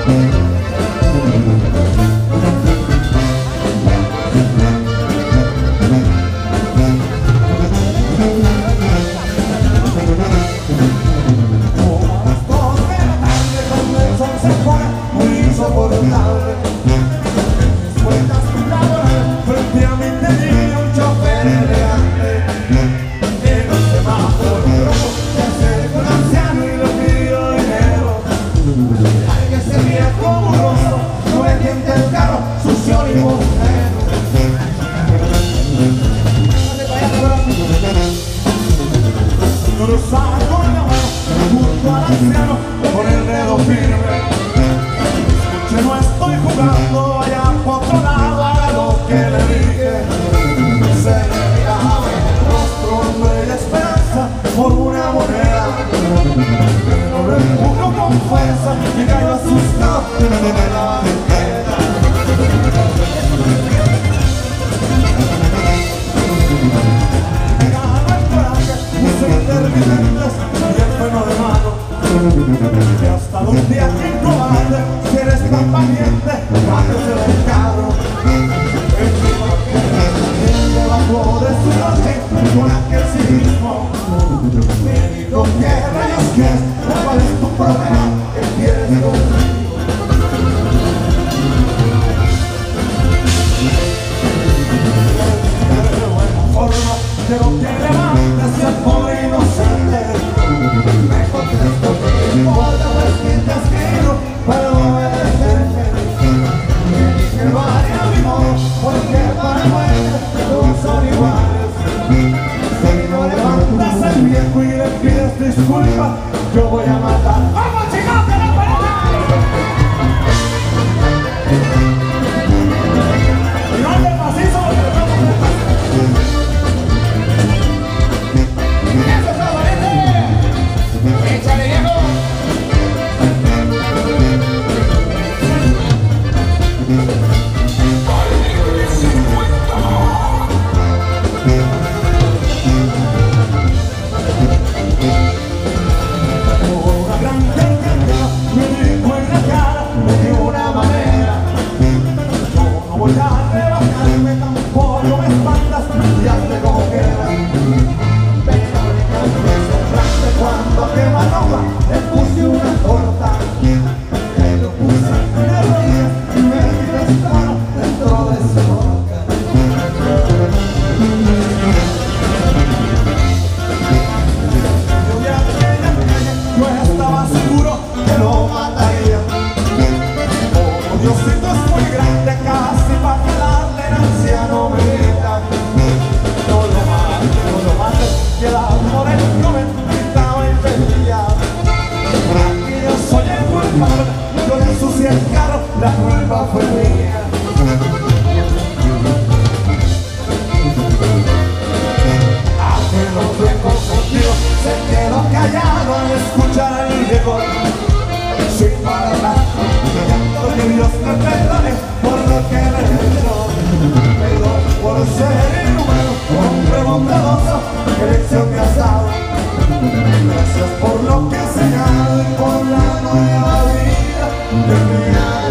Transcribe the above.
Con el dedo firme, escuche, no estoy jugando, vaya por otro lado, haga lo que le dije. Se le miraba el rostro, hombre, y esperanza por una moneda, pero lo empujo con fuerza y cayó asustado de la banqueta. Me ganó el coraje, puse intermitentes y el freno de mano. Y hasta un día incobarde, si eres tan valiente, bájese del carro. El debajo de su noche, con aquel cinismo, me dijo que rayos que es, cuál es tu problema, que quieres conmigo. De buena forma, quiero que levantes el pobre inocente. Me contesto que importa pues quien te escribo para obedecerte. Me dije lo haré a mi modo, porque para muerte todos son iguales. Si no levantas el viejo y le pides disculpas, yo voy a matar. ¡Vamos, chicos, que no parece! Y no te macizo porque le vamos a dejar. ¡Eso es todo, valiente! ¡Échale, viejo! Una gran carcajada me dijo en la cara de una manera: yo no voy a rebajarme, tampoco me espantas y hazte como quieras. Pero le cambié semblante cuando quema ropa, le puse una torta, le lo puse de rodillas y me di descaro dentro de su boca. Yo de aquella calle, yo estaba seguro que lo mataría. Como Diosito es muy grande, casi para darle herencia no me grita. No lo mates, que el amor es joven, gritaba y pedía. Aquí yo soy el culpable, yo le ensucié el carro, la culpa fue mía. Aquel hombre confundido se quedó callado al escuchar el viejo, sin palabras, pidiendo que Dios me perdone por lo que le he hecho. Perdón por ser inhumano, hombre bondadoso, qué lección me has dado. Gracias por lo que he enseñado y por la nueva vida que me ha dado.